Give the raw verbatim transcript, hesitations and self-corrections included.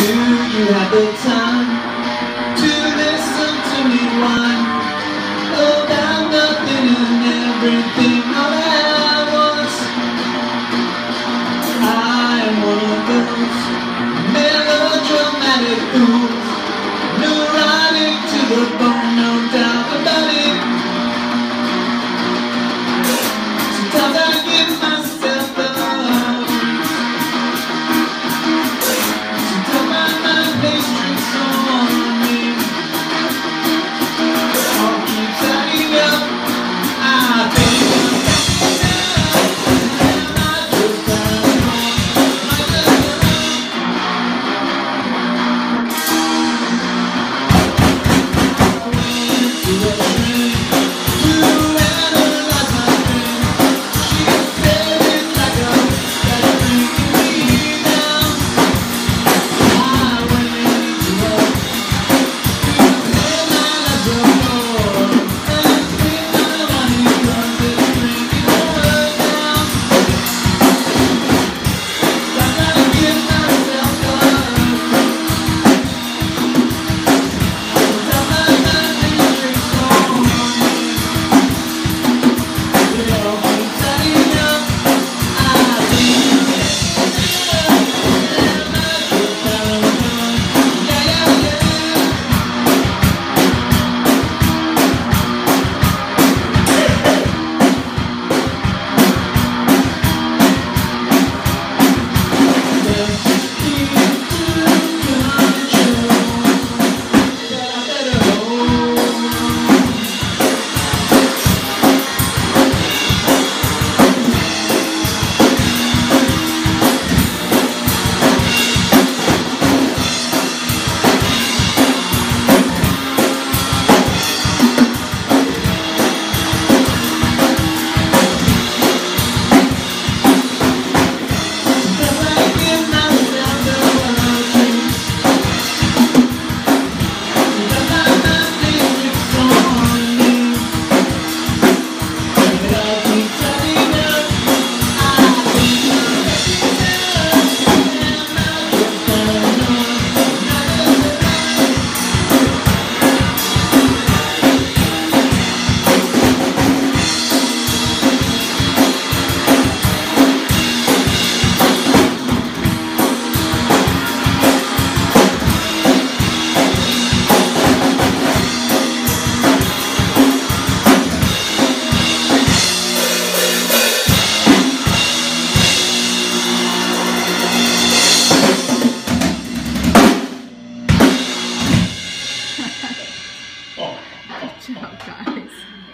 you have the time to listen to me whine about nothing and everything all at once. I am one of those melodramatic fools, neurotic to the bone, no doubt about it. Sometimes I give myself the Good job, guys.